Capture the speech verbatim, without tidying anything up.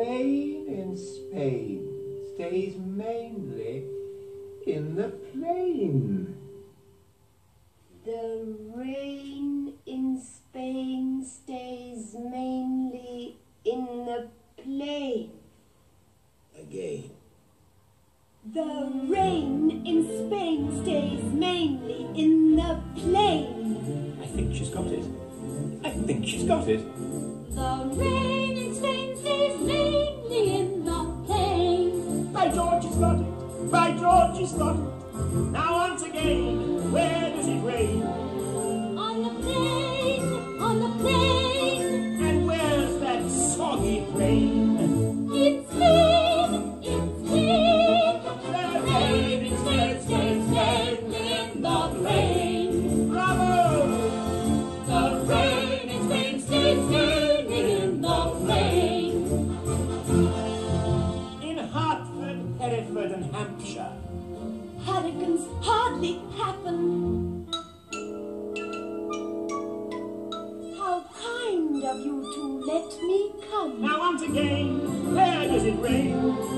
rain in Spain stays mainly in the plain. The rain in Spain stays mainly in the plain. Again. The rain in Spain stays mainly in the plain. I think she's got it. I think she's got it. The rain in Spain stays mainly in the plain. By George, she's got it. By George, she's got it. Now once again, where does it rain? On the plain, on the plain. And where's that soggy plain? In Spain, in Spain. The rain in Spain stays mainly in the plain. Bravo! The rain in Spain stays mainly in the plain. In Hertford, Hereford and Hampshire, Hurricanes hardly happen. How kind of you to let me come. now once again, where does it rain?